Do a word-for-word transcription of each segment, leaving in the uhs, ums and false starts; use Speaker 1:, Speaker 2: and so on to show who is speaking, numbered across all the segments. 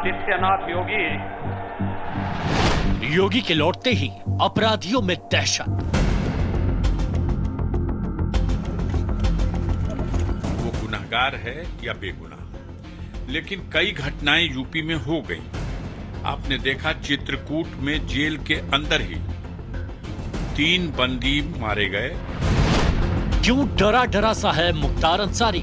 Speaker 1: आदित्यनाथ योगी
Speaker 2: योगी के लौटते ही अपराधियों में दहशत।
Speaker 3: वो गुनहगार है या बेगुनाह, लेकिन कई घटनाएं यूपी में हो गई। आपने देखा चित्रकूट में जेल के अंदर ही तीन बंदी मारे गए।
Speaker 2: क्यों डरा डरा सा है मुख्तार अंसारी?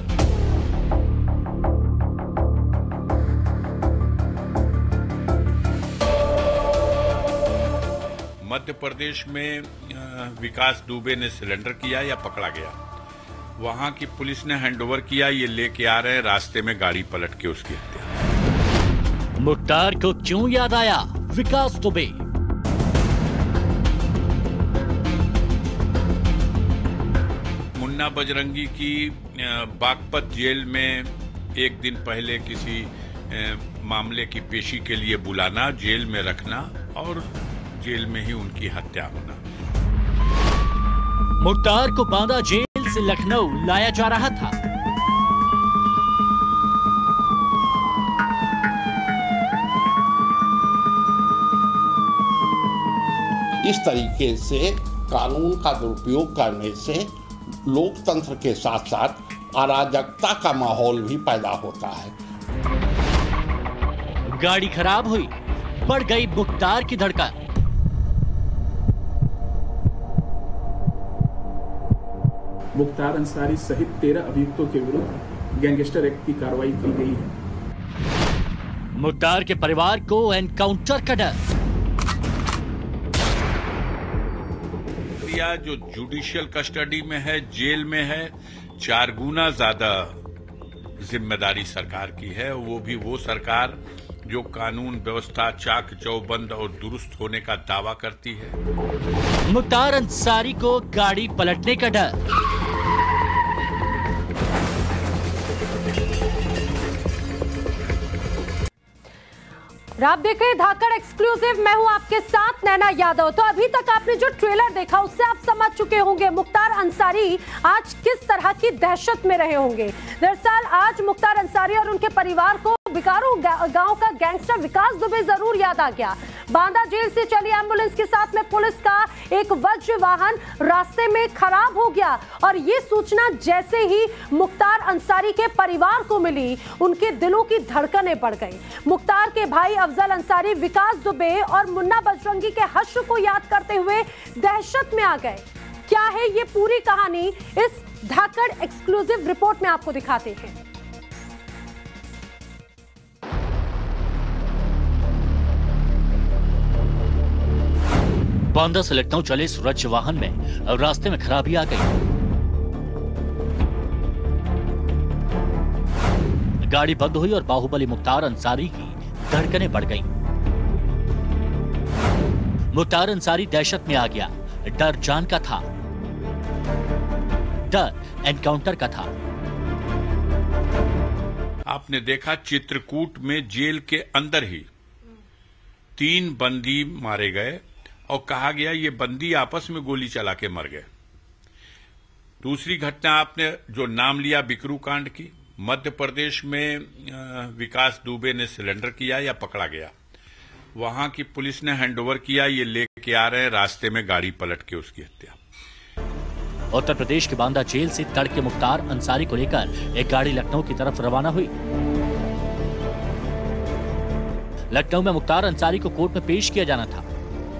Speaker 3: मध्य प्रदेश में विकास दुबे ने सिलेंडर किया या पकड़ा गया, वहां की पुलिस ने हैंडओवर किया, ये लेके आ रहे हैं, रास्ते में गाड़ी पलट के उसकी हत्या।
Speaker 2: मुख्तार को क्यों याद आया विकास दुबे?
Speaker 3: मुन्ना बजरंगी की बागपत जेल में एक दिन पहले किसी मामले की पेशी के लिए बुलाना, जेल में रखना और जेल में ही उनकी हत्या होना।
Speaker 2: मुख्तार को बांदा जेल से लखनऊ लाया जा रहा था।
Speaker 4: इस तरीके से कानून का दुरुपयोग करने से लोकतंत्र के साथ साथ अराजकता का माहौल भी पैदा होता है।
Speaker 2: गाड़ी खराब हुई, बढ़ गई मुख्तार की धड़कन।
Speaker 5: मुख्तार अंसारी सहित तेरह अभियुक्तों के विरुद्ध गैंगस्टर एक्ट की कार्रवाई की गई है।
Speaker 2: मुख्तार के परिवार को एनकाउंटर का डर।
Speaker 3: जो जुडिशियल कस्टडी में है, जेल में है, चार गुना ज्यादा जिम्मेदारी सरकार की है। वो भी वो सरकार जो कानून व्यवस्था चाक चौबंद और दुरुस्त होने का दावा करती है।
Speaker 2: मुख्तार अंसारी को गाड़ी पलटने का डर।
Speaker 6: आप देख रहे हैं धाकड़ एक्सक्लूसिव, मैं हूं आपके साथ नैना यादव। तो अभी तक आपने जो ट्रेलर देखा उससे आप समझ चुके होंगे मुख्तार अंसारी आज किस तरह की दहशत में रहे होंगे। दरअसल आज मुख्तार अंसारी और उनके परिवार को बिकारू गांव का गैंगस्टर विकास दुबे जरूर याद आ गया। बांदा जेल से चली एम्बुलेंस के साथ में पुलिस का एक वज्र वाहन रास्ते में खराब हो गया और ये सूचना जैसे ही मुख्तार अंसारी के परिवार को मिली, उनके दिलों की धड़कनें बढ़ गई। मुख्तार के भाई अफजल अंसारी विकास दुबे और मुन्ना बजरंगी के हश्र को याद करते हुए दहशत में आ गए। क्या है ये पूरी कहानी, इस धाकड़ एक्सक्लूसिव रिपोर्ट में आपको दिखाते हैं।
Speaker 2: बांदा से लखनऊ चले सूरज वाहन में रास्ते में खराबी आ गई। गाड़ी बंद हुई और बाहुबली मुख्तार अंसारी की धड़कनें बढ़ गईं। मुख्तार अंसारी दहशत में आ गया। डर जान का था, डर एनकाउंटर का था।
Speaker 3: आपने देखा चित्रकूट में जेल के अंदर ही तीन बंदी मारे गए और कहा गया ये बंदी आपस में गोली चला के मर गए। दूसरी घटना आपने जो नाम लिया बिकरू कांड की, मध्य प्रदेश में विकास दुबे ने सिलेंडर किया या पकड़ा गया, वहां की पुलिस ने हैंडओवर किया, ये लेके आ रहे हैं, रास्ते में गाड़ी पलट के उसकी हत्या।
Speaker 2: उत्तर प्रदेश के बांदा जेल से तड़के मुख्तार अंसारी को लेकर एक गाड़ी लखनऊ की तरफ रवाना हुई। लखनऊ में मुख्तार अंसारी को कोर्ट में पेश किया जाना था।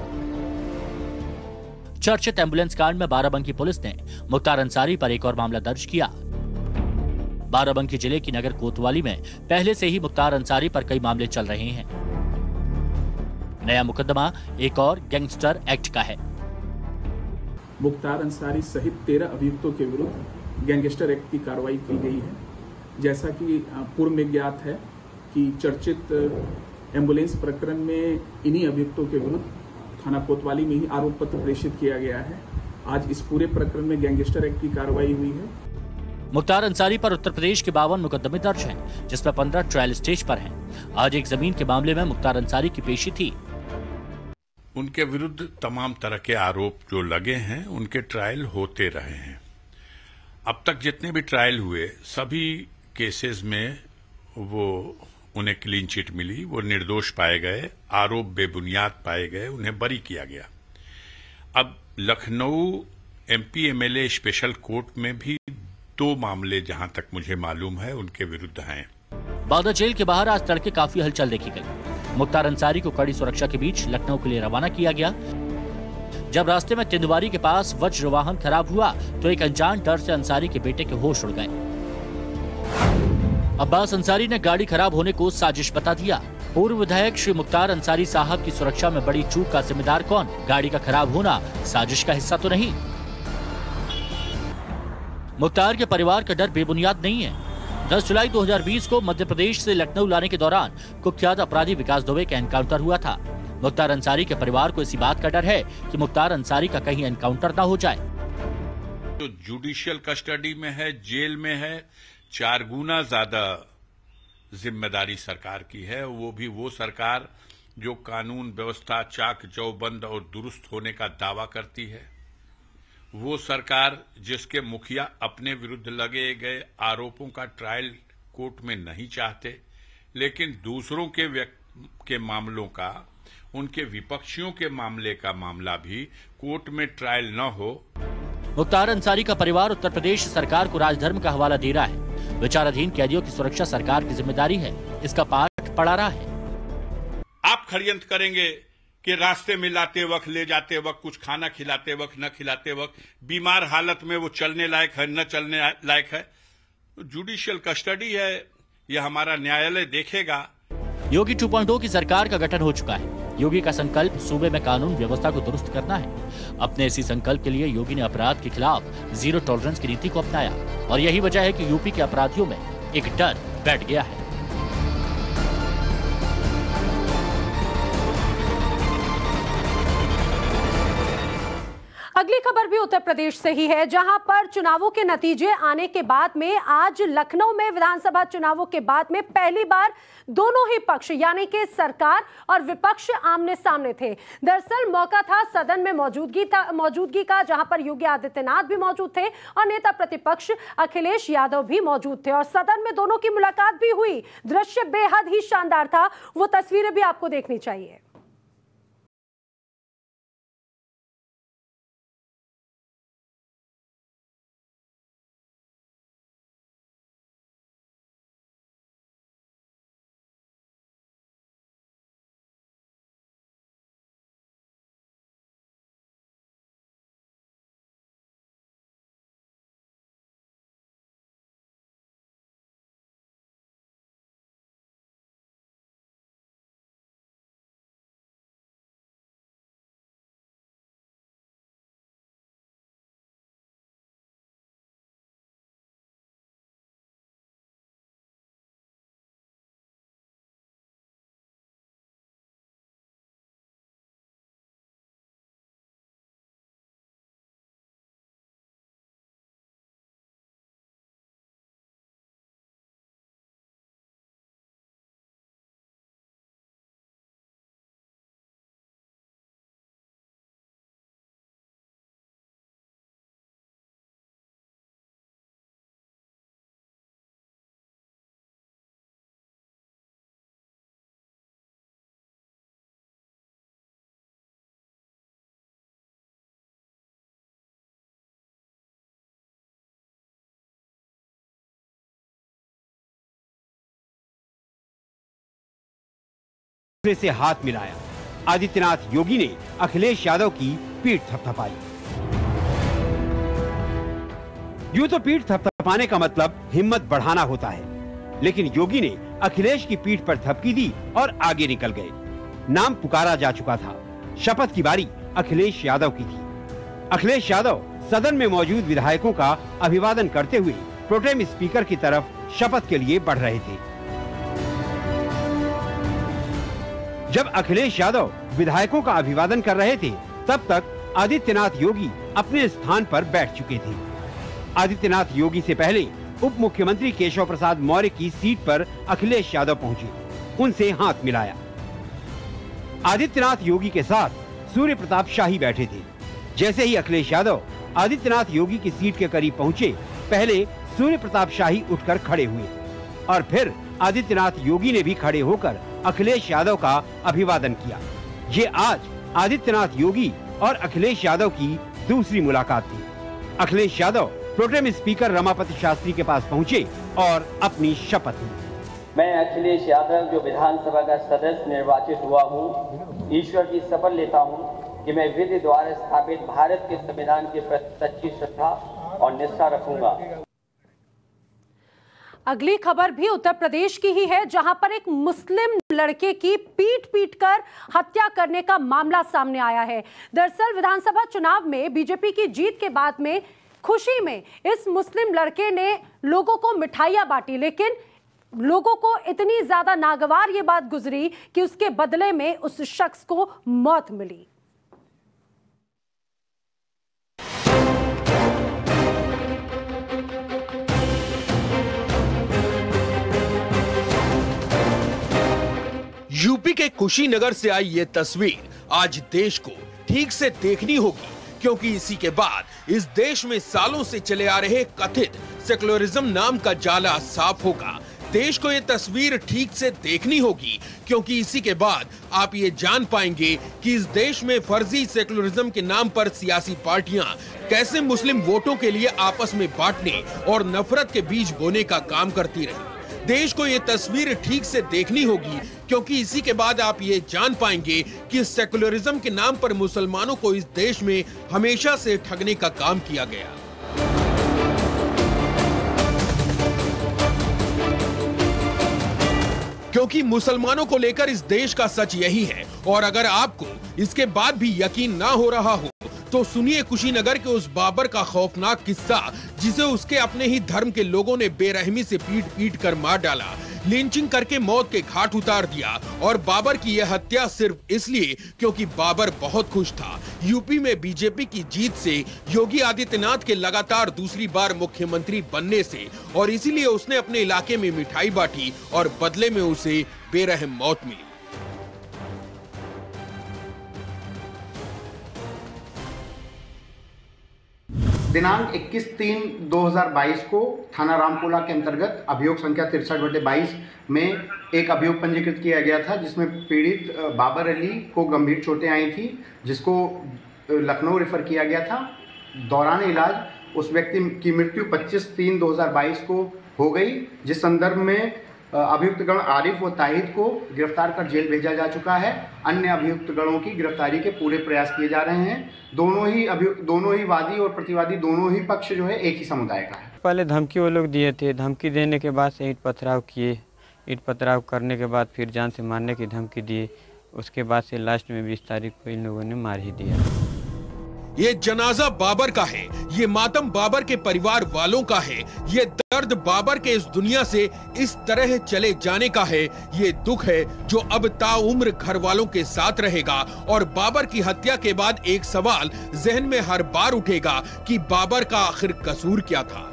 Speaker 2: चर्चित एम्बुलेंस कांड में बाराबंकी पुलिस ने मुख्तार अंसारी पर एक और मामला दर्ज किया। बाराबंकी जिले की नगर कोतवाली में पहले से ही मुख्तार अंसारी पर कई मामले चल रहे हैं। नया मुकदमा एक और गैंगस्टर एक्ट का है।
Speaker 5: मुख्तार अंसारी सहित तेरह अभियुक्तों के विरुद्ध गैंगस्टर एक्ट की कार्रवाई की गई है। जैसा कि पूर्व में ज्ञात है कि चर्चित एम्बुलेंस प्रकरण में इन्हीं अभियुक्तों के विरुद्ध थाना कोतवाली में ही आरोप पत्र प्रेषित किया गया है। आज इस पूरे प्रकरण में गैंगस्टर एक्ट की कार्रवाई हुई है।
Speaker 2: मुख्तार अंसारी पर उत्तर प्रदेश के बावन मुकदमे दर्ज हैं, जिसमें पंद्रह ट्रायल स्टेज पर हैं। आज एक जमीन के मामले में मुख्तार अंसारी की पेशी थी।
Speaker 3: उनके विरुद्ध तमाम तरह के आरोप जो लगे हैं, उनके ट्रायल होते रहे हैं। अब तक जितने भी ट्रायल हुए, सभी केसेस में वो उन्हें क्लीन चिट मिली, वो निर्दोष पाए गए, आरोप बेबुनियाद पाए गए, उन्हें बरी किया गया। अब Lucknow MP MLA special court में भी दो मामले जहां तक मुझे मालूम है उनके विरुद्ध हैं।
Speaker 2: बांदा जेल के बाहर आज तड़के काफी हलचल देखी गई। मुख्तार अंसारी को कड़ी सुरक्षा के बीच लखनऊ के लिए रवाना किया गया। जब रास्ते में तिंदवारी के पास वज्र वाहन खराब हुआ तो एक अनजान डर से अंसारी के बेटे के होश उड़ गए। अब्बास अंसारी ने गाड़ी खराब होने को साजिश बता दिया। पूर्व विधायक श्री मुख्तार अंसारी साहब की सुरक्षा में बड़ी चूक का जिम्मेदार कौन? गाड़ी का खराब होना साजिश का हिस्सा तो नहीं? मुख्तार के परिवार का डर बेबुनियाद नहीं है। दस जुलाई दो हज़ार बीस को मध्य प्रदेश से लखनऊ लाने के दौरान कुख्यात अपराधी विकास दुबे का एनकाउंटर हुआ था। मुख्तार अंसारी के परिवार को इसी बात का डर है कि मुख्तार अंसारी का कहीं एनकाउंटर ना हो जाए।
Speaker 3: तो जुडिशियल कस्टडी में है, जेल में है, चार गुना ज्यादा जिम्मेदारी सरकार की है। वो भी वो सरकार जो कानून व्यवस्था चाक चौबंद और दुरुस्त होने का दावा करती है। वो सरकार जिसके मुखिया अपने विरुद्ध लगे गए आरोपों का ट्रायल कोर्ट में नहीं चाहते, लेकिन दूसरों के के मामलों का, उनके विपक्षियों के मामले का मामला भी कोर्ट में ट्रायल न हो।
Speaker 2: मुख्तार अंसारी का परिवार उत्तर प्रदेश सरकार को राजधर्म का हवाला दे रहा है। विचाराधीन कैदियों की सुरक्षा सरकार की जिम्मेदारी है, इसका पाठ पढ़ा रहा है।
Speaker 3: आप षड्यंत्र करेंगे कि रास्ते में लाते वक्त, ले जाते वक्त, कुछ खाना खिलाते वक्त, न खिलाते वक्त, बीमार हालत में वो चलने लायक है न चलने लायक है। जुडिशियल कस्टडी है, यह हमारा न्यायालय देखेगा।
Speaker 2: योगी टू पॉइंट ओ की सरकार का गठन हो चुका है। योगी का संकल्प सूबे में कानून व्यवस्था को दुरुस्त करना है। अपने इसी संकल्प के लिए योगी ने अपराध के खिलाफ जीरो टॉलरेंस की नीति को अपनाया और यही वजह है कि यूपी के अपराधियों में एक डर बैठ गया है।
Speaker 6: अगली खबर भी उत्तर प्रदेश से ही है, जहां पर चुनावों के नतीजे आने के बाद में आज लखनऊ में विधानसभा चुनावों के बाद में पहली बार दोनों ही पक्ष यानी कि सरकार और विपक्ष आमने सामने थे। दरअसल मौका था सदन में मौजूदगी था मौजूदगी का, जहां पर योगी आदित्यनाथ भी मौजूद थे और नेता प्रतिपक्ष अखिलेश यादव भी मौजूद थे और सदन में दोनों की मुलाकात भी हुई। दृश्य बेहद ही शानदार था, वो तस्वीरें भी आपको देखनी चाहिए।
Speaker 1: से हाथ मिलाया। आदित्यनाथ योगी ने अखिलेश यादव की पीठ थपथपाई। यूं तो पीठ थपथपाने का मतलब हिम्मत बढ़ाना होता है, लेकिन योगी ने अखिलेश की पीठ पर थपकी दी और आगे निकल गए। नाम पुकारा जा चुका था, शपथ की बारी अखिलेश यादव की थी। अखिलेश यादव सदन में मौजूद विधायकों का अभिवादन करते हुए प्रोटेम स्पीकर की तरफ शपथ के लिए बढ़ रहे थे। जब अखिलेश यादव विधायकों का अभिवादन कर रहे थे, तब तक आदित्यनाथ योगी अपने स्थान पर बैठ चुके थे। आदित्यनाथ योगी से पहले उप मुख्यमंत्री केशव प्रसाद मौर्य की सीट पर अखिलेश यादव पहुंचे, उनसे हाथ मिलाया। आदित्यनाथ योगी के साथ सूर्य प्रताप शाही बैठे थे। जैसे ही अखिलेश यादव आदित्यनाथ योगी की सीट के करीब पहुंचे, पहले सूर्य प्रताप शाही उठकर खड़े हुए और फिर आदित्यनाथ योगी ने भी खड़े होकर अखिलेश यादव का अभिवादन किया। ये आज आदित्यनाथ योगी और अखिलेश यादव की दूसरी मुलाकात थी। अखिलेश यादव प्रोटेम स्पीकर रमापति शास्त्री के पास पहुंचे और अपनी शपथ ली।
Speaker 7: मैं अखिलेश यादव जो विधानसभा का सदस्य निर्वाचित हुआ हूँ, ईश्वर की शपथ लेता हूँ कि मैं विधि द्वारा स्थापित भारत के संविधान के प्रति सच्ची श्रद्धा और निष्ठा रखूंगा।
Speaker 6: अगली खबर भी उत्तर प्रदेश की ही है, जहां पर एक मुस्लिम लड़के की पीट पीट कर हत्या करने का मामला सामने आया है। दरअसल विधानसभा चुनाव में बीजेपी की जीत के बाद में खुशी में इस मुस्लिम लड़के ने लोगों को मिठाइयां बांटी, लेकिन लोगों को इतनी ज्यादा नागवार ये बात गुजरी कि उसके बदले में उस शख्स को मौत मिली।
Speaker 8: यूपी के कुशीनगर से आई ये तस्वीर आज देश को ठीक से देखनी होगी, क्योंकि इसी के बाद इस देश में सालों से चले आ रहे कथित सेकुलरिज्म नाम का जाला साफ होगा। देश को ये तस्वीर ठीक से देखनी होगी, क्योंकि इसी के बाद आप ये जान पाएंगे कि इस देश में फर्जी सेकुलरिज्म के नाम पर सियासी पार्टियां कैसे मुस्लिम वोटों के लिए आपस में बांटने और नफरत के बीज बोने का काम करती रही। देश को ये तस्वीर ठीक से देखनी होगी, क्योंकि इसी के बाद आप ये जान पाएंगे कि सेकुलरिज्म के नाम पर मुसलमानों को इस देश में हमेशा से ठगने का काम किया गया। क्योंकि मुसलमानों को लेकर इस देश का सच यही है, और अगर आपको इसके बाद भी यकीन ना हो रहा हो तो सुनिए कुशीनगर के उस बाबर का खौफनाक किस्सा, जिसे उसके अपने ही धर्म के लोगों ने बेरहमी से पीट पीट कर मार डाला, लिंचिंग करके मौत के घाट उतार दिया। और बाबर की यह हत्या सिर्फ इसलिए क्योंकि बाबर बहुत खुश था। यूपी में बीजेपी की जीत से, योगी आदित्यनाथ के लगातार दूसरी बार मुख्यमंत्री बनने से, और इसीलिए उसने अपने इलाके में मिठाई बांटी और बदले में उसे बेरहम मौत मिली।
Speaker 9: दिनांक इक्कीस तीन दो हज़ार बाईस को थाना रामकोला के अंतर्गत अभियोग संख्या तिरसठ बटे बाईस में एक अभियोग पंजीकृत किया गया था, जिसमें पीड़ित बाबर अली को गंभीर चोटें आई थी, जिसको लखनऊ रेफर किया गया था। दौरान इलाज उस व्यक्ति की मृत्यु पच्चीस तीन दो हज़ार बाईस को हो गई, जिस संदर्भ में अभियुक्तगण आरिफ व ताहिद को गिरफ्तार कर जेल भेजा जा चुका है। अन्य अभियुक्तगणों की गिरफ्तारी के पूरे प्रयास किए जा रहे हैं। दोनों ही अभियुक्त दोनों ही वादी और प्रतिवादी दोनों ही पक्ष जो है एक ही समुदाय का है।
Speaker 10: पहले धमकी वो लोग दिए थे, धमकी देने के बाद से ईंट पथराव किए, ईंट पथराव करने के बाद फिर जान से मारने की धमकी दिए। उसके बाद से लास्ट में बीस तारीख को इन लोगों ने मार ही दिया।
Speaker 8: ये जनाजा बाबर का है, ये मातम बाबर के परिवार वालों का है, ये दर्द बाबर के इस दुनिया से इस तरह चले जाने का है। ये दुख है जो अब ताउम्र घर वालों के साथ रहेगा। और बाबर की हत्या के बाद एक सवाल जहन में हर बार उठेगा कि बाबर का आखिर कसूर क्या था।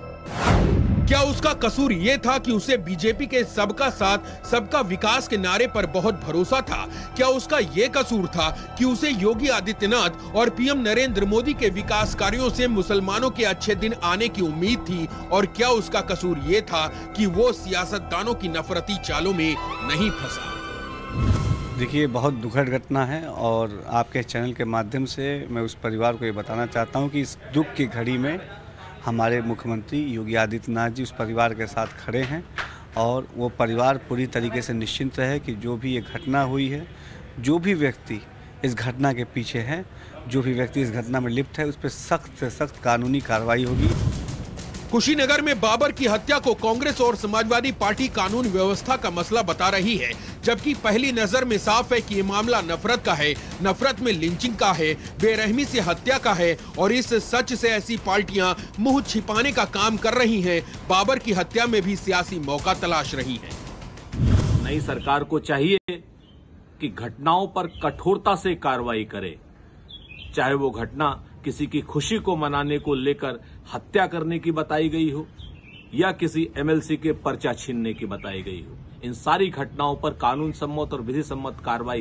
Speaker 8: क्या उसका कसूर ये था कि उसे बीजेपी के सबका साथ सबका विकास के नारे पर बहुत भरोसा था? क्या उसका ये कसूर था कि उसे योगी आदित्यनाथ और पीएम नरेंद्र मोदी के विकास कार्यों से मुसलमानों के अच्छे दिन आने की उम्मीद थी? और क्या उसका कसूर ये था कि वो सियासतदानों की नफरती चालों में नहीं फंसा?
Speaker 11: देखिए, बहुत दुखद घटना है, और आपके चैनल के माध्यम से मैं उस परिवार को ये बताना चाहता हूँ कि इस दुख की घड़ी में हमारे मुख्यमंत्री योगी आदित्यनाथ जी उस परिवार के साथ खड़े हैं, और वो परिवार पूरी तरीके से निश्चिंत रहे कि जो भी ये घटना हुई है, जो भी व्यक्ति इस घटना के पीछे है, जो भी व्यक्ति इस घटना में लिप्त है, उस पर सख्त से सख्त कानूनी कार्रवाई होगी।
Speaker 8: कुशीनगर में बाबर की हत्या को कांग्रेस और समाजवादी पार्टी कानून व्यवस्था का मसला बता रही है, जबकि पहली नजर में साफ है कि ये मामला नफरत का है, नफरत में लिंचिंग का है, बेरहमी से हत्या का है। और इस सच से ऐसी पार्टियां मुंह छिपाने का काम कर रही हैं। बाबर की हत्या में भी सियासी मौका तलाश रही है।
Speaker 12: नई सरकार को चाहिए कि घटनाओं पर कठोरता से कार्रवाई करे, चाहे वो घटना किसी की खुशी को मनाने को लेकर हत्या करने की बताई गई हो या किसी एमएलसी के पर्चा छीनने की बताई गई हो। इन सारी घटनाओं पर कानून सम्मत और विधि सम्मत कार्रवाई होनी चाहिए, अन्यथा ये माना जाएगा कि ये शासन के संरक्षण में हो रहा है।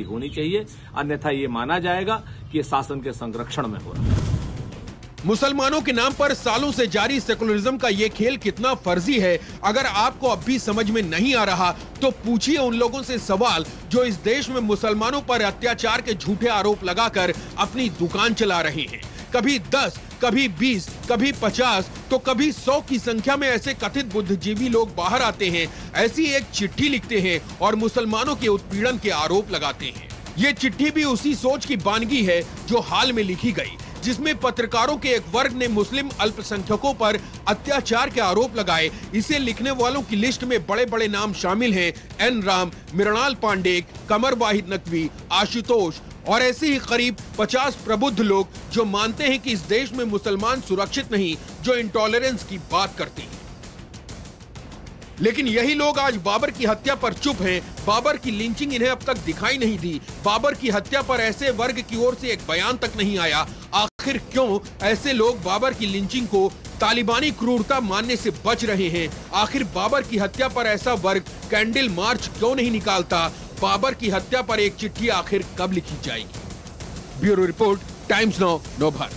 Speaker 8: कुशीनगर में बाबर की हत्या को लेकर लगातार बहस जारी है। बाबर की हत्या के बाद से मुसलमानों के नाम पर सालों से जारी सेकुलरिज्म का ये खेल कितना फर्जी है, अगर आपको अब भी समझ में नहीं आ रहा तो पूछिए उन लोगों से सवाल जो इस देश में मुसलमानों पर अत्याचार के झूठे आरोप लगाकर अपनी दुकान चला रहे हैं। कभी दस, कभी बीस, कभी पचास तो कभी सौ की संख्या में ऐसे कथित बुद्धिजीवी लोग बाहर आते हैं, ऐसी एक चिट्ठी लिखते हैं और मुसलमानों के उत्पीड़न के आरोप लगाते हैं। ये चिट्ठी भी उसी सोच की बानगी है जो हाल में लिखी गई, जिसमें पत्रकारों के एक वर्ग ने मुस्लिम अल्पसंख्यकों पर अत्याचार के आरोप लगाए। इसे लिखने वालों की लिस्ट में बड़े बड़े नाम शामिल हैं, एन राम, मृणाल पांडे, कमर वाहिद नकवी, आशुतोष और ऐसे ही करीब पचास प्रबुद्ध लोग जो मानते हैं कि इस देश में मुसलमान सुरक्षित नहीं, जो इंटॉलरेंस की बात करते हैं। लेकिन यही लोग आज बाबर की हत्या पर चुप हैं। बाबर की लिंचिंग इन्हें अब तक दिखाई नहीं दी। बाबर की हत्या पर ऐसे वर्ग की ओर से एक बयान तक नहीं आया। आखिर क्यों ऐसे लोग बाबर की लिंचिंग को तालिबानी क्रूरता मानने से बच रहे हैं? आखिर बाबर की हत्या पर ऐसा वर्ग कैंडल मार्च क्यों नहीं निकालता? बाबर की हत्या पर एक चिट्ठी आखिर कब लिखी जाएगी? Bureau report, Times Now, Navbharat.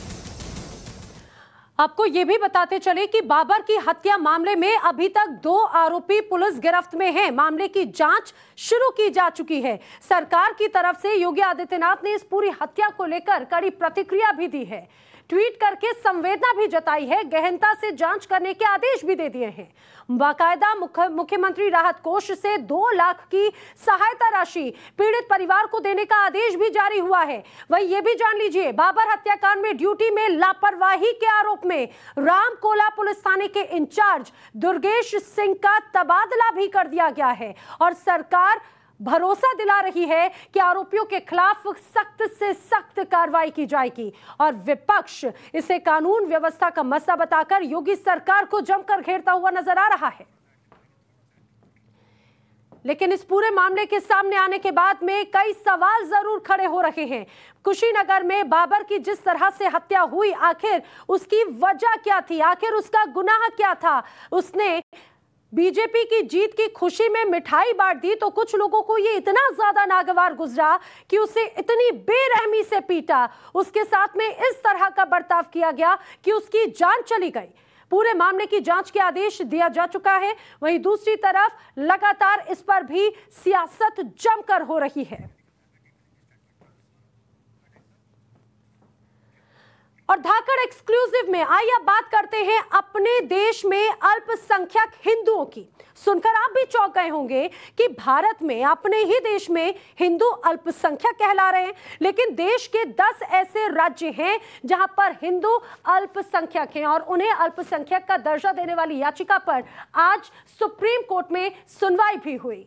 Speaker 6: आपको ये भी बताते चले कि बाबर की हत्या मामले में अभी तक दो आरोपी पुलिस गिरफ्त में हैं। मामले की जांच शुरू की जा चुकी है। सरकार की तरफ से योगी आदित्यनाथ ने इस पूरी हत्या को लेकर कड़ी प्रतिक्रिया भी दी है, ट्वीट करके संवेदना भी जताई है, गहनता से जांच करने के आदेश भी दे दिए हैं। बाकायदा मुख्यमंत्री राहत कोष से दो लाख की सहायता राशि पीड़ित परिवार को देने का आदेश भी जारी हुआ है। वहीं ये भी जान लीजिए, बाबर हत्याकांड में ड्यूटी में लापरवाही के आरोप में रामकोला पुलिस थाने के इंचार्ज दुर्गेश सिंह का तबादला भी कर दिया गया है और सरकार भरोसा दिला रही है कि आरोपियों के खिलाफ सख्त से सख्त कार्रवाई की जाएगी और विपक्ष इसे कानून व्यवस्था का मसला बताकर योगी सरकार को जमकर घेरता हुआ नजर आ रहा है। लेकिन इस पूरे मामले के सामने आने के बाद में कई सवाल जरूर खड़े हो रहे हैं। कुशीनगर में बाबर की जिस तरह से हत्या हुई, आखिर उसकी वजह क्या थी? आखिर उसका गुनाह क्या था? उसने बीजेपी की जीत की खुशी में मिठाई बांट दी तो कुछ लोगों को ये इतना ज्यादा नागवार गुजरा कि उसे इतनी बेरहमी से पीटा, उसके साथ में इस तरह का बर्ताव किया गया कि उसकी जान चली गई। पूरे मामले की जांच के आदेश दिया जा चुका है। वहीं दूसरी तरफ लगातार इस पर भी सियासत जमकर हो रही है। और धाकड़ एक्सक्लूसिव में आइए अब बात करते हैं अपने देश में अल्पसंख्यक हिंदुओं की। सुनकर आप भी चौंक गए होंगे कि भारत में, अपने ही देश में हिंदू अल्पसंख्यक कहला रहे हैं, लेकिन देश के दस ऐसे राज्य हैं जहां पर हिंदू अल्पसंख्यक हैं और उन्हें अल्पसंख्यक का दर्जा देने वाली याचिका पर आज सुप्रीम कोर्ट में सुनवाई भी हुई।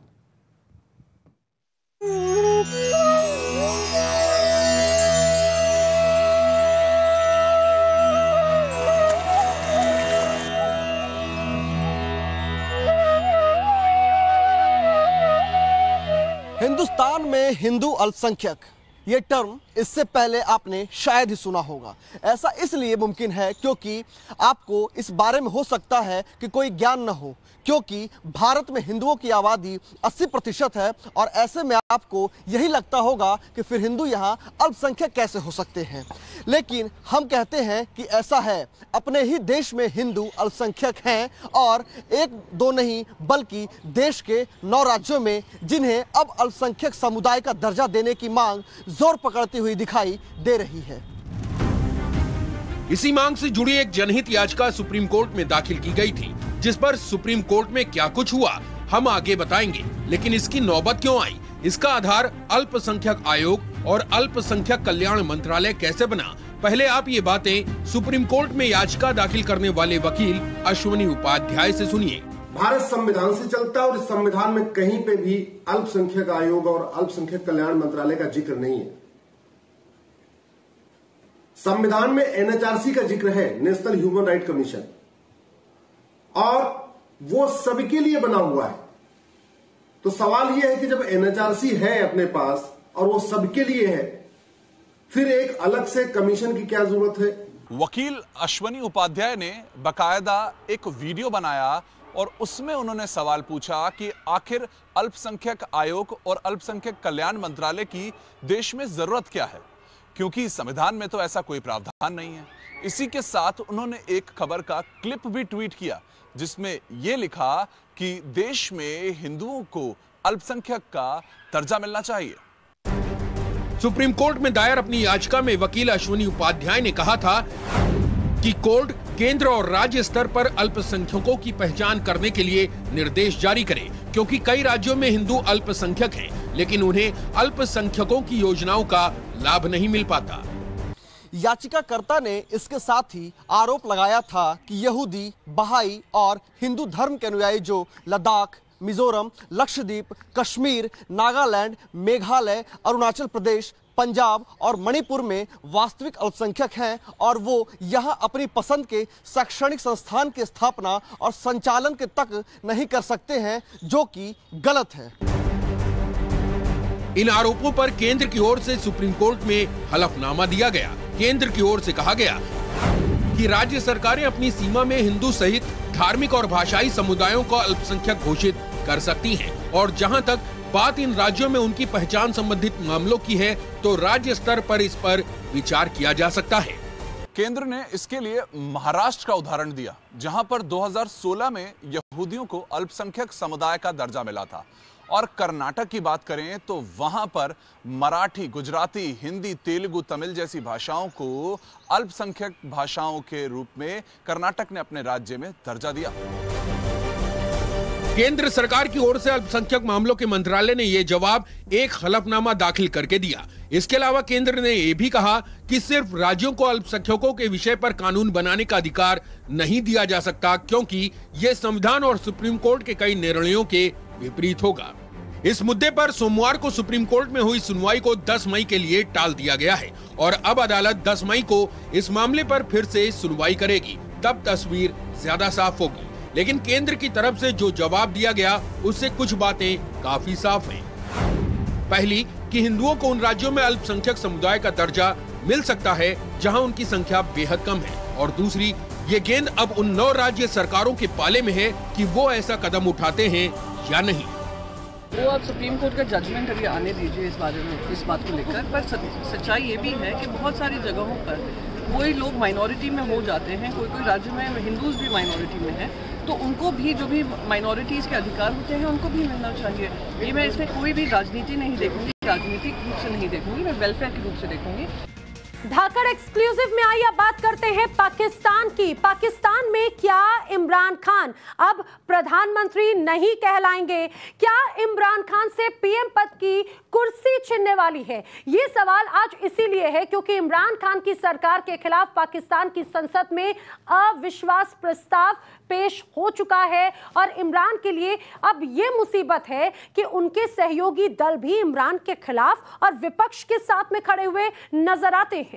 Speaker 13: हिंदुस्तान में हिंदू अल्पसंख्यक, ये टर्म इससे पहले आपने शायद ही सुना होगा। ऐसा इसलिए मुमकिन है क्योंकि आपको इस बारे में हो सकता है कि कोई ज्ञान न हो, क्योंकि भारत में हिंदुओं की आबादी अस्सी प्रतिशत है और ऐसे में आपको यही लगता होगा कि फिर हिंदू यहाँ अल्पसंख्यक कैसे हो सकते हैं। लेकिन हम कहते हैं कि ऐसा है, अपने ही देश में हिंदू अल्पसंख्यक हैं और एक दो नहीं बल्कि देश के नौ राज्यों में, जिन्हें अब अल्पसंख्यक समुदाय का दर्जा देने की मांग जोर पकड़ती हुई दिखाई दे रही है।
Speaker 8: इसी मांग से जुड़ी एक जनहित याचिका सुप्रीम कोर्ट में दाखिल की गई थी, जिस पर सुप्रीम कोर्ट में क्या कुछ हुआ हम आगे बताएंगे। लेकिन इसकी नौबत क्यों आई, इसका आधार अल्पसंख्यक आयोग और अल्पसंख्यक कल्याण मंत्रालय कैसे बना, पहले आप ये बातें सुप्रीम कोर्ट में याचिका दाखिल करने वाले वकील अश्वनी उपाध्याय से सुनिए।
Speaker 14: भारत संविधान से चलता है और इस संविधान में कहीं पे भी अल्पसंख्यक आयोग और अल्पसंख्यक कल्याण मंत्रालय का जिक्र नहीं है। संविधान में एनएचआरसी का जिक्र है, नेशनल ह्यूमन राइट कमीशन, और वो सबके लिए बना हुआ है। तो सवाल यह है कि जब एनएचआरसी है अपने पास और वो सबके लिए है, फिर एक अलग से कमीशन की क्या जरूरत है?
Speaker 15: वकील अश्वनी उपाध्याय ने बकायदा एक वीडियो बनाया और उसमें उन्होंने सवाल पूछा कि आखिर अल्पसंख्यक आयोग और अल्पसंख्यक कल्याण मंत्रालय की देश में जरूरत क्या है, क्योंकि संविधान में तो ऐसा कोई प्रावधान नहीं है। इसी के साथ उन्होंने एक खबर का क्लिप भी ट्वीट किया जिसमें यह लिखा कि देश में हिंदुओं को अल्पसंख्यक का दर्जा मिलना चाहिए।
Speaker 8: सुप्रीम कोर्ट में दायर अपनी याचिका में वकील अश्विनी उपाध्याय ने कहा था कि कोर्ट केंद्र और राज्य स्तर पर अल्पसंख्यकों की पहचान करने के लिए निर्देश जारी करे, क्योंकि कई राज्यों में हिंदू अल्पसंख्यक हैं, लेकिन उन्हें अल्पसंख्यकों की योजनाओं का लाभ नहीं मिल पाता।
Speaker 13: याचिकाकर्ता ने इसके साथ ही आरोप लगाया था कि यहूदी, बहाई और हिंदू धर्म के अनुयायी जो लद्दाख, मिजोरम, लक्षद्वीप, कश्मीर, नागालैंड, मेघालय, अरुणाचल प्रदेश, पंजाब और मणिपुर में वास्तविक अल्पसंख्यक हैं और वो यहां अपनी पसंद के शैक्षणिक संस्थान की स्थापना और संचालन के तक नहीं कर सकते हैं, जो कि गलत है।
Speaker 8: इन आरोपों पर केंद्र की ओर से सुप्रीम कोर्ट में हलफनामा दिया गया। केंद्र की ओर से कहा गया कि राज्य सरकारें अपनी सीमा में हिंदू सहित धार्मिक और भाषाई समुदायों को अल्पसंख्यक घोषित कर सकती हैं, और जहां तक बात इन राज्यों में उनकी पहचान संबंधित मामलों की है तो राज्य स्तर पर इस पर विचार किया जा सकता है।
Speaker 15: केंद्र ने इसके लिए महाराष्ट्र का उदाहरण दिया, जहां पर दो हज़ार सोलह में यहूदियों को अल्पसंख्यक समुदाय का दर्जा मिला था, और कर्नाटक की बात करें तो वहां पर मराठी, गुजराती, हिंदी, तेलुगु, तमिल जैसी भाषाओं को अल्पसंख्यक भाषाओं के रूप में कर्नाटक ने अपने राज्य में दर्जा दिया।
Speaker 8: केंद्र सरकार की ओर से अल्पसंख्यक मामलों के मंत्रालय ने यह जवाब एक हलफनामा दाखिल करके दिया। इसके अलावा केंद्र ने यह भी कहा कि सिर्फ राज्यों को अल्पसंख्यकों के विषय पर कानून बनाने का अधिकार नहीं दिया जा सकता, क्योंकि यह संविधान और सुप्रीम कोर्ट के कई निर्णयों के विपरीत होगा। इस मुद्दे पर सोमवार को सुप्रीम कोर्ट में हुई सुनवाई को दस मई के लिए टाल दिया गया है और अब अदालत दस मई को इस मामले पर फिर से सुनवाई करेगी। तब तस्वीर ज्यादा साफ होगी, लेकिन केंद्र की तरफ से जो जवाब दिया गया उससे कुछ बातें काफी साफ हैं। पहली कि हिंदुओं को उन राज्यों में अल्पसंख्यक समुदाय का दर्जा मिल सकता है जहां उनकी संख्या बेहद कम है, और दूसरी ये गेंद अब उन नौ राज्य सरकारों के पाले में है कि वो ऐसा कदम उठाते हैं या नहीं।
Speaker 16: वो अब सुप्रीम कोर्ट का जजमेंट अभी आने दीजिए इस बारे में, इस बात को लेकर। पर सच्चाई ये भी है कि बहुत सारी जगहों पर कोई लोग माइनॉरिटी में हो जाते हैं, कोई कोई राज्य में हिंदूज भी माइनॉरिटी में हैं, तो उनको भी जो भी माइनॉरिटीज़ के अधिकार होते हैं उनको भी मिलना चाहिए। ये मैं इसमें कोई भी राजनीति नहीं देखूंगी, राजनीतिक रूप से नहीं देखूंगी, मैं वेलफेयर के रूप से देखूंगी।
Speaker 6: धाकड़ एक्सक्लूसिव में आइए बात करते हैं पाकिस्तान की। पाकिस्तान में क्या इमरान खान अब प्रधानमंत्री नहीं कहलाएंगे? क्या इमरान खान से पीएम पद की कुर्सी छिनने वाली है? ये सवाल आज इसीलिए है क्योंकि इमरान खान की सरकार के खिलाफ पाकिस्तान की संसद में अविश्वास प्रस्ताव पेश हो चुका है और इमरान के लिए अब ये मुसीबत है कि उनके सहयोगी दल भी इमरान के खिलाफ और विपक्ष के साथ में खड़े हुए नजर आते हैं।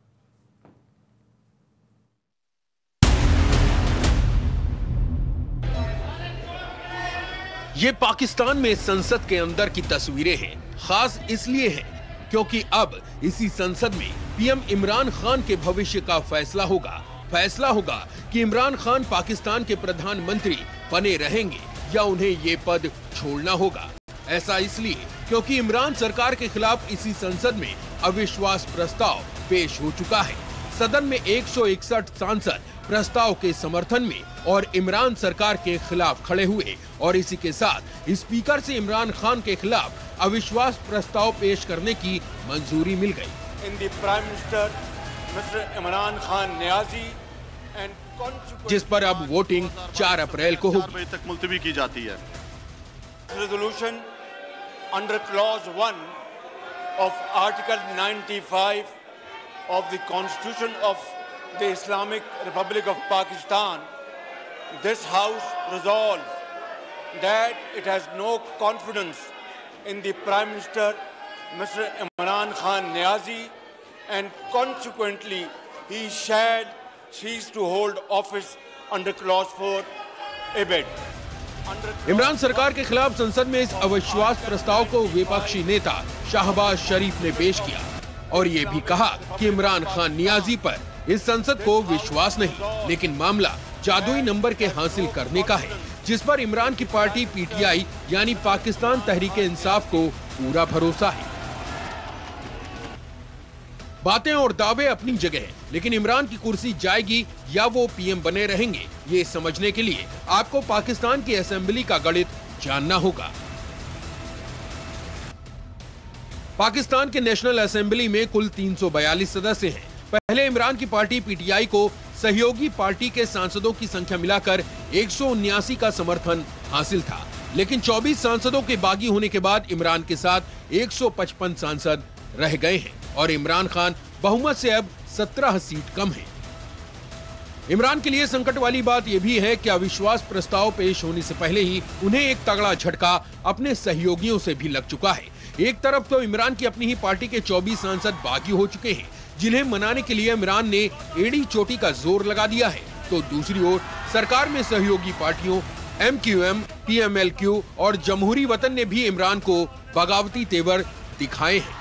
Speaker 8: ये पाकिस्तान में संसद के अंदर की तस्वीरें हैं। खास इसलिए हैं क्योंकि अब इसी संसद में पीएम इमरान खान के भविष्य का फैसला होगा। फैसला होगा कि इमरान खान पाकिस्तान के प्रधानमंत्री बने रहेंगे या उन्हें ये पद छोड़ना होगा। ऐसा इसलिए क्योंकि इमरान सरकार के खिलाफ इसी संसद में अविश्वास प्रस्ताव पेश हो चुका है। सदन में एक सौ इकसठ सांसद प्रस्ताव के समर्थन में और इमरान सरकार के खिलाफ खड़े हुए और इसी के साथ स्पीकर से इमरान खान के खिलाफ अविश्वास प्रस्ताव पेश करने की मंजूरी मिल गई।
Speaker 17: In the prime minister mister Imran Khan Niazi and
Speaker 8: जिस पर अब वोटिंग चार अप्रैल को होगी।
Speaker 17: तक मुलतवी की जाती है। Resolution under clause one of article ninety-five of the Constitution of the Islamic Republic of Pakistan, this House resolves that it has no confidence in the Prime Minister Mister Imran Khan Niazi and consequently he shall cease to hold office under clause four A B.
Speaker 8: Imran सरकार के खिलाफ संसद में इस अविश्वास प्रस्ताव को विपक्षी नेता शाहबाज शरीफ ने पेश किया और ये भी कहा कि इमरान खान नियाजी पर इस संसद को विश्वास नहीं, लेकिन मामला जादुई नंबर के हासिल करने का है, जिस पर इमरान की पार्टी पीटीआई यानी पाकिस्तान तहरीक-ए-इंसाफ को पूरा भरोसा है। बातें और दावे अपनी जगह है, लेकिन इमरान की कुर्सी जाएगी या वो पीएम बने रहेंगे, ये समझने के लिए आपको पाकिस्तान की असेंबली का गणित जानना होगा। पाकिस्तान के नेशनल असेंबली में कुल तीन सौ बयालीस सदस्य हैं। पहले इमरान की पार्टी पीटीआई को सहयोगी पार्टी के सांसदों की संख्या मिलाकर एक सौ उन्यासी का समर्थन हासिल था, लेकिन चौबीस सांसदों के बागी होने के बाद इमरान के साथ एक सौ पचपन सांसद रह गए हैं और इमरान खान बहुमत से अब सत्रह सीट कम है। इमरान के लिए संकट वाली बात यह भी है कि अविश्वास प्रस्ताव पेश होने से पहले ही उन्हें एक तगड़ा झटका अपने सहयोगियों से भी लग चुका है। एक तरफ तो इमरान की अपनी ही पार्टी के चौबीस सांसद बागी हो चुके हैं, जिन्हें मनाने के लिए इमरान ने एड़ी चोटी का जोर लगा दिया है, तो दूसरी ओर सरकार में सहयोगी पार्टियों एमक्यूएम, पीएमएलक्यू और जमहूरी वतन ने भी इमरान को बगावती तेवर दिखाए हैं।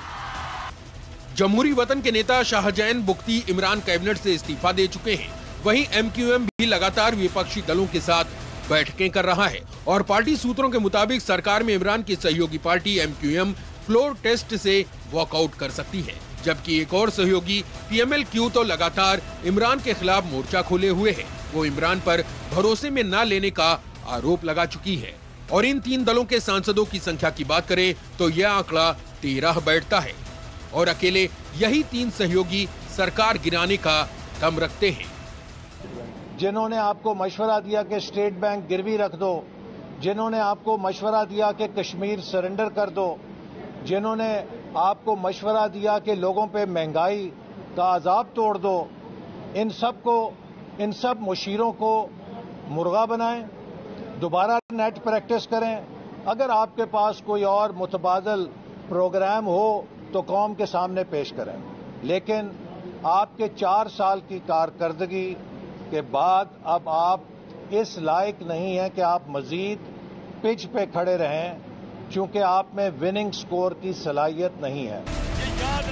Speaker 8: जमहूरी वतन के नेता शाहजैन बुख्ती इमरान कैबिनेट से इस्तीफा दे चुके हैं। वहीं एमक्यूएम भी लगातार विपक्षी दलों के साथ बैठकें कर रहा है और पार्टी सूत्रों के मुताबिक सरकार में इमरान की सहयोगी पार्टी एमक्यूएम फ्लोर टेस्ट से वॉकआउट कर सकती है, जबकि एक और सहयोगी पीएमएलक्यू तो लगातार इमरान के खिलाफ मोर्चा खोले हुए है। वो इमरान पर भरोसे में न लेने का आरोप लगा चुकी है और इन तीन दलों के सांसदों की संख्या की बात करें तो यह आंकड़ा तेरह बैठता है और अकेले यही तीन सहयोगी सरकार गिराने का दम रखते हैं।
Speaker 18: जिन्होंने आपको मशवरा दिया कि स्टेट बैंक गिरवी रख दो, जिन्होंने आपको मशवरा दिया कि कश्मीर सरेंडर कर दो, जिन्होंने आपको मशवरा दिया कि लोगों पे महंगाई का अजाब तोड़ दो, इन सब को इन सब मुशीरों को मुर्गा बनाएं, दोबारा नेट प्रैक्टिस करें। अगर आपके पास कोई और मुतबादल प्रोग्राम हो तो कौम के सामने पेश करें, लेकिन आपके चार साल की कारकर्दगी के बाद अब आप इस लायक नहीं हैं कि आप मजीद पिच पे खड़े रहें, क्योंकि आप में विनिंग स्कोर की सलाहियत नहीं है।
Speaker 8: याद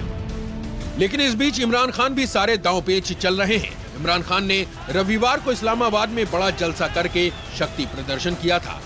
Speaker 8: रखें। लेकिन इस बीच इमरान खान भी सारे दांव पेच चल रहे हैं। इमरान खान ने रविवार को इस्लामाबाद में बड़ा जलसा करके शक्ति प्रदर्शन किया था।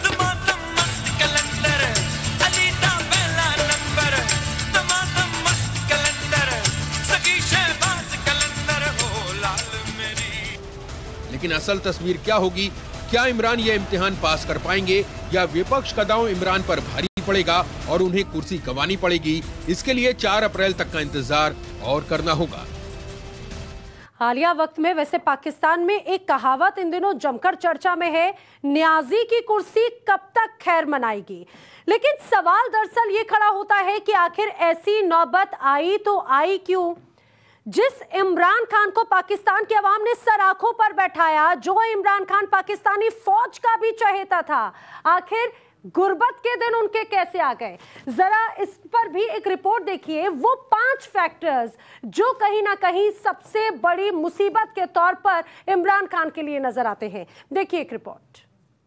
Speaker 8: लेकिन असल तस्वीर क्या होगी? क्या इमरान ये इम्तिहान पास कर पाएंगे या विपक्ष का दांव इमरान पर भारी पड़ेगा और उन्हें कुर्सी गंवानी पड़ेगी? इसके लिए चार अप्रैल तक का इंतजार और करना होगा।
Speaker 6: हालिया वक्त में वैसे पाकिस्तान में एक कहावत इन दिनों जमकर चर्चा में है, न्याजी की कुर्सी कब तक खैर मनाएगी। लेकिन सवाल दरअसल ये खड़ा होता है कि आखिर ऐसी नौबत आई तो आई क्यों? जिस इमरान खान को पाकिस्तान की आवाम ने सर आंखों पर बैठाया, जो इमरान खान पाकिस्तानी फौज का भी चहेता था, आखिर गुर्बत के दिन उनके कैसे आ गए? जरा इस पर भी एक रिपोर्ट देखिए। वो पांच फैक्टर्स जो कहीं ना कहीं सबसे बड़ी मुसीबत के तौर पर इमरान खान के लिए नजर आते हैं। देखिए एक रिपोर्ट।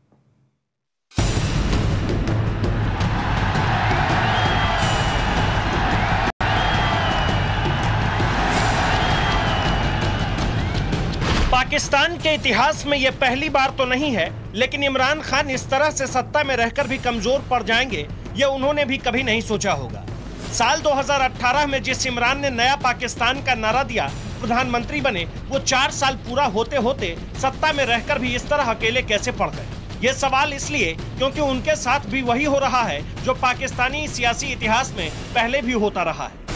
Speaker 19: पाकिस्तान के इतिहास में यह पहली बार तो नहीं है, लेकिन इमरान खान इस तरह से सत्ता में रहकर भी कमजोर पड़ जाएंगे, यह उन्होंने भी कभी नहीं सोचा होगा। साल दो हज़ार अठारह में जिस इमरान ने नया पाकिस्तान का नारा दिया, प्रधानमंत्री बने, वो चार साल पूरा होते होते सत्ता में रहकर भी इस तरह अकेले कैसे पड़ गए? ये सवाल इसलिए क्योंकि उनके साथ भी वही हो रहा है जो पाकिस्तानी सियासी इतिहास में पहले भी होता रहा है।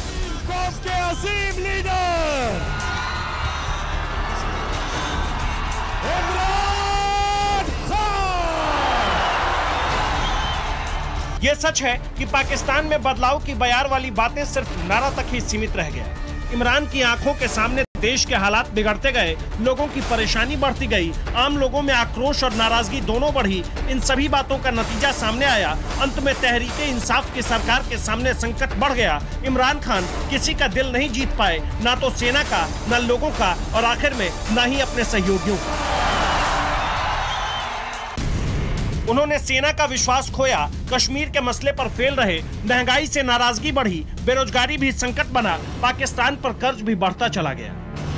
Speaker 19: ये सच है कि पाकिस्तान में बदलाव की बयार वाली बातें सिर्फ नारा तक ही सीमित रह गया। इमरान की आंखों के सामने देश के हालात बिगड़ते गए, लोगों की परेशानी बढ़ती गई, आम लोगों में आक्रोश और नाराजगी दोनों बढ़ी। इन सभी बातों का नतीजा सामने आया। अंत में तहरीके इंसाफ की सरकार के सामने संकट बढ़ गया। इमरान खान किसी का दिल नहीं जीत पाए, ना तो सेना का, ना लोगों का और आखिर में ना ही अपने सहयोगियों का। उन्होंने सेना का विश्वास खोया, कश्मीर के मसले पर फेल रहे, महंगाई से नाराजगी बढ़ी, बेरोजगारी भी संकट बना, पाकिस्तान पर कर्ज भी बढ़ता चला गया।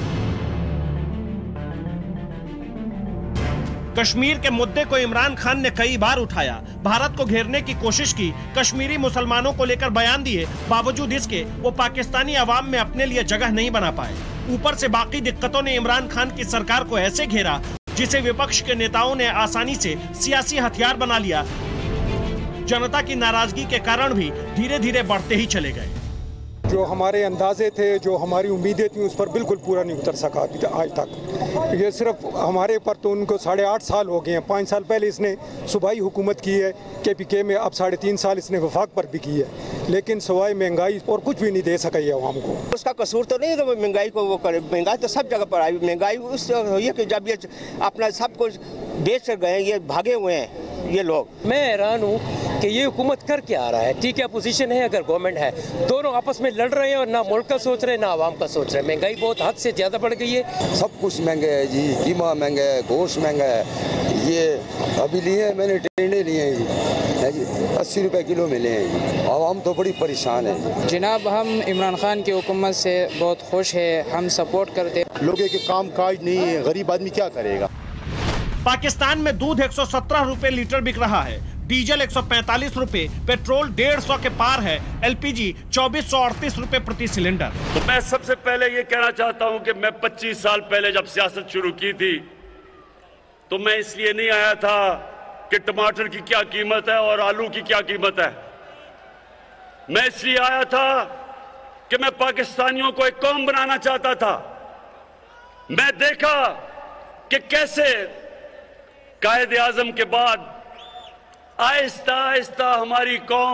Speaker 19: कश्मीर के मुद्दे को इमरान खान ने कई बार उठाया, भारत को घेरने की कोशिश की, कश्मीरी मुसलमानों को लेकर बयान दिए, बावजूद इसके वो पाकिस्तानी अवाम में अपने लिए जगह नहीं बना पाए। ऊपर से बाकी दिक्कतों ने इमरान खान की सरकार को ऐसे घेरा जिसे विपक्ष के नेताओं ने आसानी से सियासी हथियार बना लिया। जनता की नाराजगी के कारण भी धीरे धीरे बढ़ते ही चले गए।
Speaker 20: जो हमारे अंदाजे थे, जो हमारी उम्मीदें थी, उस पर बिल्कुल पूरा नहीं उतर सका अभी आज तक। ये सिर्फ हमारे पर तो उनको साढ़े आठ साल हो गए हैं। पाँच साल पहले इसने सूबाई हुकूमत की है के पी के में, अब साढ़े तीन साल इसने वफाक पर भी की है, लेकिन सवाई महंगाई और कुछ भी नहीं दे सका ये आवाम को।
Speaker 21: उसका कसूर तो नहीं है कि महंगाई को वो करे। महंगाई तो सब जगह पर आई। महंगाई उस हुई है कि जब ये अपना सब कुछ बेच कर गए, ये भागे हुए हैं ये लोग।
Speaker 22: मैं हैरान हूँ कि ये हुकूमत कर क्या आ रहा है। ठीक है, अपोजिशन है, अगर गवर्नमेंट है, दोनों आपस में लड़ रहे हैं और ना मुल्क का सोच रहे हैं ना आवाम का सोच रहे हैं। महंगाई बहुत हद से ज्यादा बढ़ गई है।
Speaker 23: सब कुछ महंगा है जी, कीमा महंगा है, गोश्त महंगा है। ये अभी लिए मैंने टेंडे लिए हैं जी, अस्सी रुपए किलो मिले हैं जी। आवाम तो बड़ी परेशान है।
Speaker 24: जनाब, हम इमरान खान की हुकूमत से बहुत खुश है, हम सपोर्ट करते।
Speaker 23: लोगों के काम काज नहीं है, गरीब आदमी क्या करेगा।
Speaker 19: पाकिस्तान में दूध एक सौ सत्रह रुपए लीटर बिक रहा है, डीजल एक सौ पैंतालीस रुपए, पेट्रोल डेढ़ सौ के पार है, एलपीजी चौबीस सौ अड़तीस रुपए प्रति सिलेंडर।
Speaker 25: तो मैं सबसे पहले ये कहना चाहता हूं कि मैं पच्चीस साल पहले जब सियासत शुरू की थी तो मैं इसलिए नहीं आया था कि टमाटर की क्या कीमत है और आलू की क्या कीमत है। मैं इसलिए आया था कि मैं पाकिस्तानियों को एक कौम बनाना चाहता था। मैं देखा कि कैसे कायदे आजम के बाद आहिस्ता आहिस्ता हमारी कौम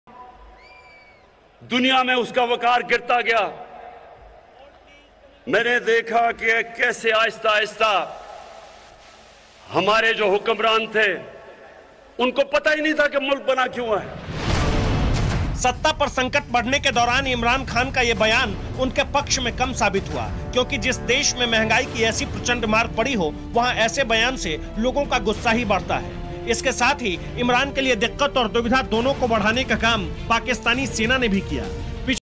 Speaker 25: दुनिया में उसका वकार गिरता गया। मैंने देखा कि कैसे आहिस्ता आहिस्ता हमारे जो हुक्मरान थे उनको पता ही नहीं था कि मुल्क बना क्यों है।
Speaker 19: सत्ता पर संकट बढ़ने के दौरान इमरान खान का ये बयान उनके पक्ष में कम साबित हुआ, क्योंकि जिस देश में महंगाई की ऐसी प्रचंड मार पड़ी हो वहां ऐसे बयान से लोगों का गुस्सा ही बढ़ता है। इसके साथ ही इमरान के लिए दिक्कत और दुविधा दोनों को बढ़ाने का काम पाकिस्तानी सेना ने भी किया।